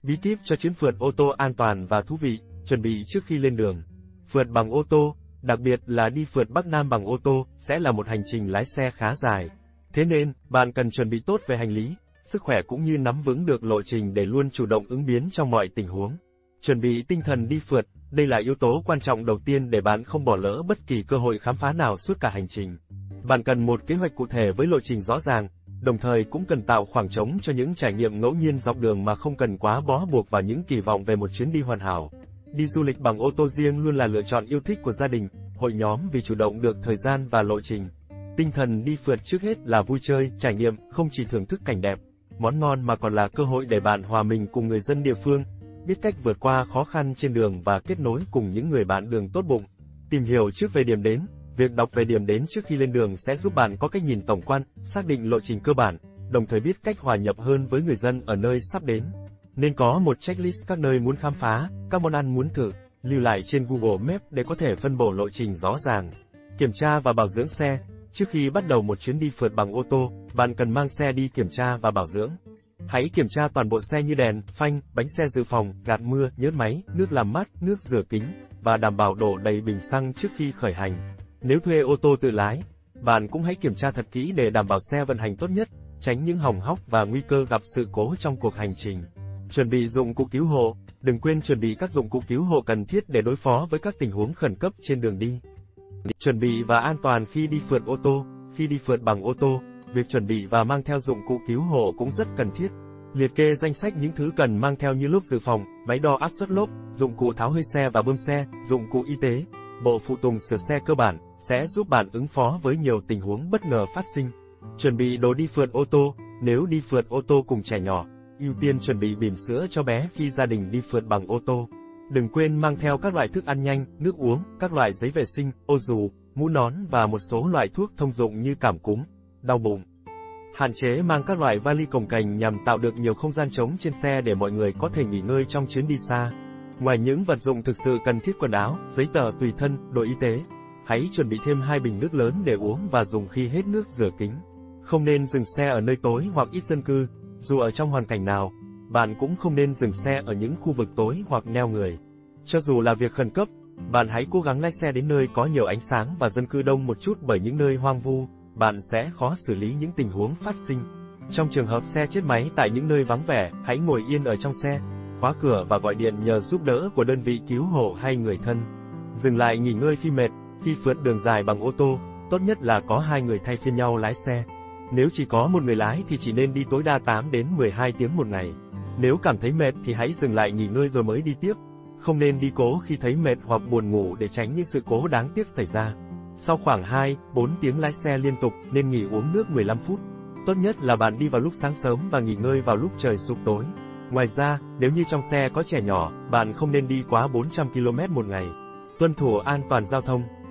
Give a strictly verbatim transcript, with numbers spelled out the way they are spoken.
Bí kíp cho chuyến phượt ô tô an toàn và thú vị, chuẩn bị trước khi lên đường. Phượt bằng ô tô, đặc biệt là đi phượt Bắc Nam bằng ô tô, sẽ là một hành trình lái xe khá dài. Thế nên, bạn cần chuẩn bị tốt về hành lý, sức khỏe cũng như nắm vững được lộ trình để luôn chủ động ứng biến trong mọi tình huống. Chuẩn bị tinh thần đi phượt, đây là yếu tố quan trọng đầu tiên để bạn không bỏ lỡ bất kỳ cơ hội khám phá nào suốt cả hành trình. Bạn cần một kế hoạch cụ thể với lộ trình rõ ràng, đồng thời cũng cần tạo khoảng trống cho những trải nghiệm ngẫu nhiên dọc đường mà không cần quá bó buộc vào những kỳ vọng về một chuyến đi hoàn hảo. Đi du lịch bằng ô tô riêng luôn là lựa chọn yêu thích của gia đình, hội nhóm vì chủ động được thời gian và lộ trình. Tinh thần đi phượt trước hết là vui chơi, trải nghiệm, không chỉ thưởng thức cảnh đẹp, món ngon mà còn là cơ hội để bạn hòa mình cùng người dân địa phương, biết cách vượt qua khó khăn trên đường và kết nối cùng những người bạn đường tốt bụng. Tìm hiểu trước về điểm đến, việc đọc về điểm đến trước khi lên đường sẽ giúp bạn có cách nhìn tổng quan, xác định lộ trình cơ bản, đồng thời biết cách hòa nhập hơn với người dân ở nơi sắp đến. Nên có một checklist các nơi muốn khám phá, các món ăn muốn thử, lưu lại trên Google Maps để có thể phân bổ lộ trình rõ ràng. Kiểm tra và bảo dưỡng xe. Trước khi bắt đầu một chuyến đi phượt bằng ô tô, bạn cần mang xe đi kiểm tra và bảo dưỡng. Hãy kiểm tra toàn bộ xe như đèn, phanh, bánh xe dự phòng, gạt mưa, nhớt máy, nước làm mát, nước rửa kính, và đảm bảo đổ đầy bình xăng trước khi khởi hành. Nếu thuê ô tô tự lái, bạn cũng hãy kiểm tra thật kỹ để đảm bảo xe vận hành tốt nhất, tránh những hỏng hóc và nguy cơ gặp sự cố trong cuộc hành trình. Chuẩn bị dụng cụ cứu hộ. Đừng quên chuẩn bị các dụng cụ cứu hộ cần thiết để đối phó với các tình huống khẩn cấp trên đường đi. Chuẩn bị và an toàn khi đi phượt ô tô. Khi đi phượt bằng ô tô, việc chuẩn bị và mang theo dụng cụ cứu hộ cũng rất cần thiết. Liệt kê danh sách những thứ cần mang theo như lốp dự phòng, máy đo áp suất lốp, dụng cụ tháo hơi xe và bơm xe, dụng cụ y tế, bộ phụ tùng sửa xe cơ bản, sẽ giúp bạn ứng phó với nhiều tình huống bất ngờ phát sinh. Chuẩn bị đồ đi phượt ô tô. Nếu đi phượt ô tô cùng trẻ nhỏ, ưu tiên chuẩn bị bỉm sữa cho bé khi gia đình đi phượt bằng ô tô. Đừng quên mang theo các loại thức ăn nhanh, nước uống, các loại giấy vệ sinh, ô dù, mũ nón và một số loại thuốc thông dụng như cảm cúm, đau bụng. Hạn chế mang các loại vali cồng kềnh nhằm tạo được nhiều không gian trống trên xe để mọi người có thể nghỉ ngơi trong chuyến đi xa. Ngoài những vật dụng thực sự cần thiết quần áo, giấy tờ tùy thân, đồ y tế, hãy chuẩn bị thêm hai bình nước lớn để uống và dùng khi hết nước rửa kính. Không nên dừng xe ở nơi tối hoặc ít dân cư, dù ở trong hoàn cảnh nào, bạn cũng không nên dừng xe ở những khu vực tối hoặc neo người. Cho dù là việc khẩn cấp, bạn hãy cố gắng lái xe đến nơi có nhiều ánh sáng và dân cư đông một chút, bởi những nơi hoang vu, bạn sẽ khó xử lý những tình huống phát sinh. Trong trường hợp xe chết máy tại những nơi vắng vẻ, hãy ngồi yên ở trong xe, khóa cửa và gọi điện nhờ giúp đỡ của đơn vị cứu hộ hay người thân. Dừng lại nghỉ ngơi khi mệt. Khi phượt đường dài bằng ô tô, tốt nhất là có hai người thay phiên nhau lái xe. Nếu chỉ có một người lái thì chỉ nên đi tối đa tám đến mười hai tiếng một ngày. Nếu cảm thấy mệt thì hãy dừng lại nghỉ ngơi rồi mới đi tiếp. Không nên đi cố khi thấy mệt hoặc buồn ngủ để tránh những sự cố đáng tiếc xảy ra. Sau khoảng hai đến bốn tiếng lái xe liên tục, nên nghỉ uống nước mười lăm phút. Tốt nhất là bạn đi vào lúc sáng sớm và nghỉ ngơi vào lúc trời sụp tối. Ngoài ra, nếu như trong xe có trẻ nhỏ, bạn không nên đi quá bốn trăm ki lô mét một ngày. Tuân thủ an toàn giao thông.